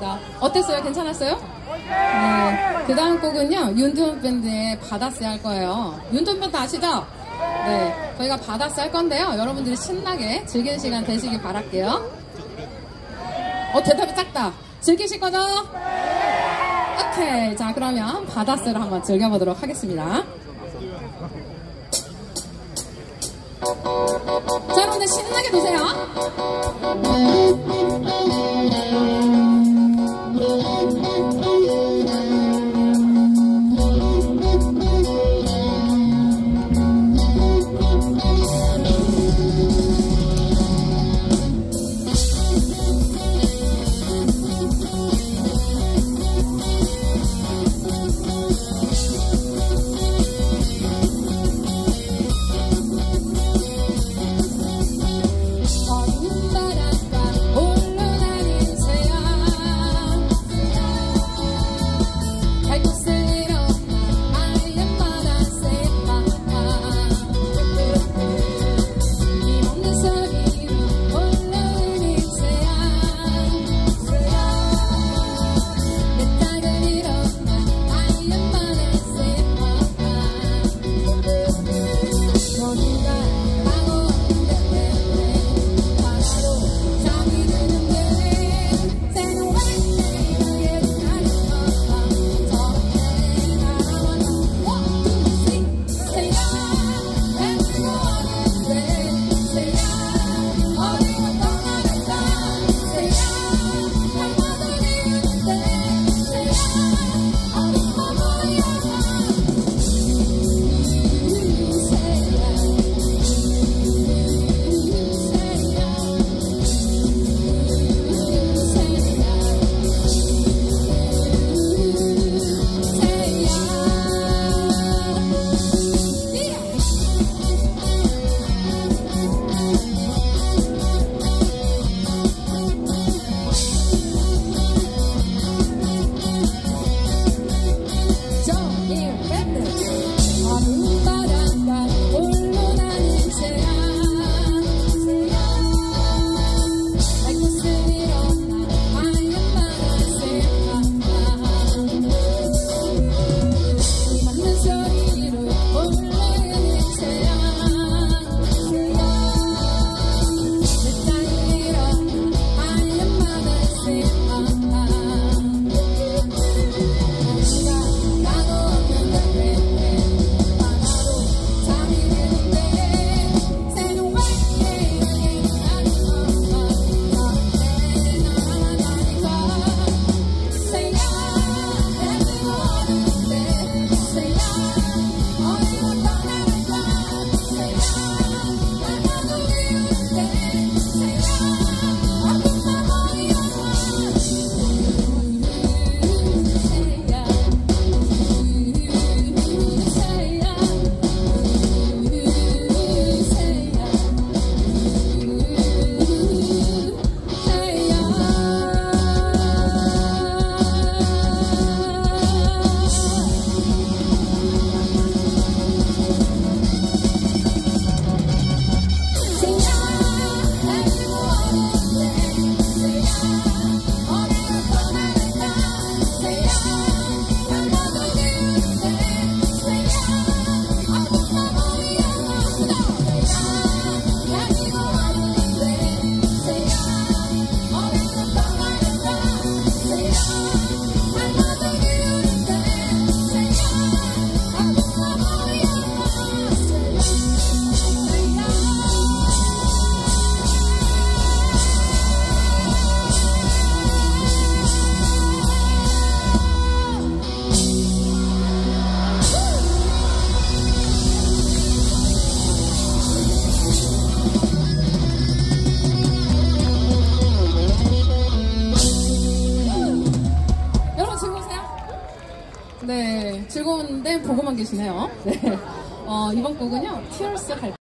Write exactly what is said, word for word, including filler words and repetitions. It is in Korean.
좋습니다. 어땠어요? 괜찮았어요? 네. 그 다음 곡은요, 윤도현 밴드의 바다스 할 거예요. 윤도현 밴드 아시죠? 네. 저희가 바다스 할 건데요. 여러분들이 신나게 즐기는 시간 되시길 바랄게요. 어, 대답이 작다. 즐기실 거죠? 오케이. 자, 그러면 바다스를 한번 즐겨보도록 하겠습니다. 자, 여러분들 신나게 노세요. 네, 즐거운데 보고만 계시네요. 네. 어, 이번 곡은요, Tears 할